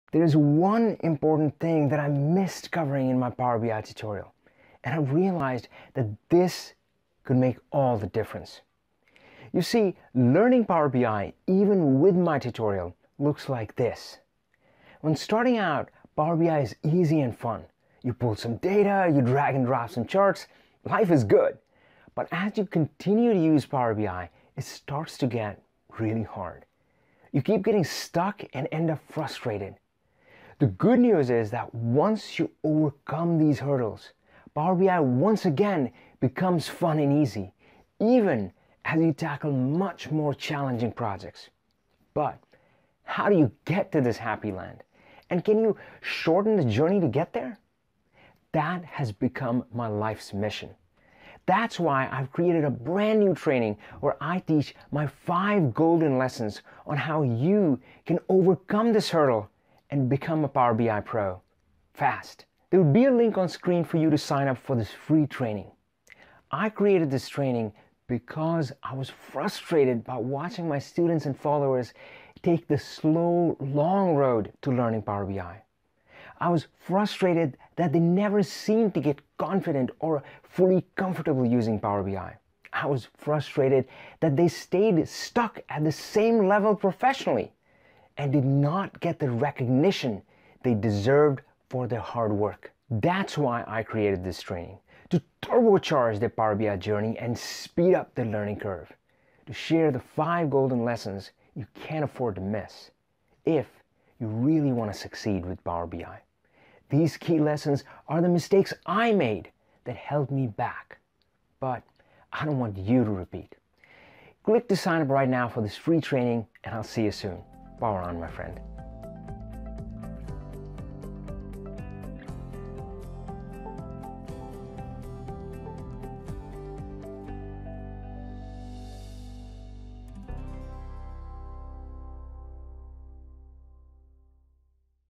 There's one important thing that I missed covering in my Power BI tutorial, and I realized that this could make all the difference. You see, learning Power BI, even with my tutorial, looks like this. When starting out, Power BI is easy and fun. You pull some data, you drag and drop some charts, life is good. But as you continue to use Power BI, it starts to get really hard. You keep getting stuck and end up frustrated. The good news is that once you overcome these hurdles, Power BI once again becomes fun and easy, even as you tackle much more challenging projects. But how do you get to this happy land? And can you shorten the journey to get there? That has become my life's mission. That's why I've created a brand new training where I teach my 5 golden lessons on how you can overcome this hurdle and become a Power BI pro fast. There will be a link on screen for you to sign up for this free training. I created this training because I was frustrated by watching my students and followers take the slow, long road to learning Power BI. I was frustrated that they never seemed to get confident or fully comfortable using Power BI. I was frustrated that they stayed stuck at the same level professionally and did not get the recognition they deserved for their hard work. That's why I created this training, to turbocharge their Power BI journey and speed up their learning curve, to share the 5 golden lessons you can't afford to miss if you really want to succeed with Power BI. These key lessons are the mistakes I made that held me back, but I don't want you to repeat. Click to sign up right now for this free training, and I'll see you soon. Power on, my friend.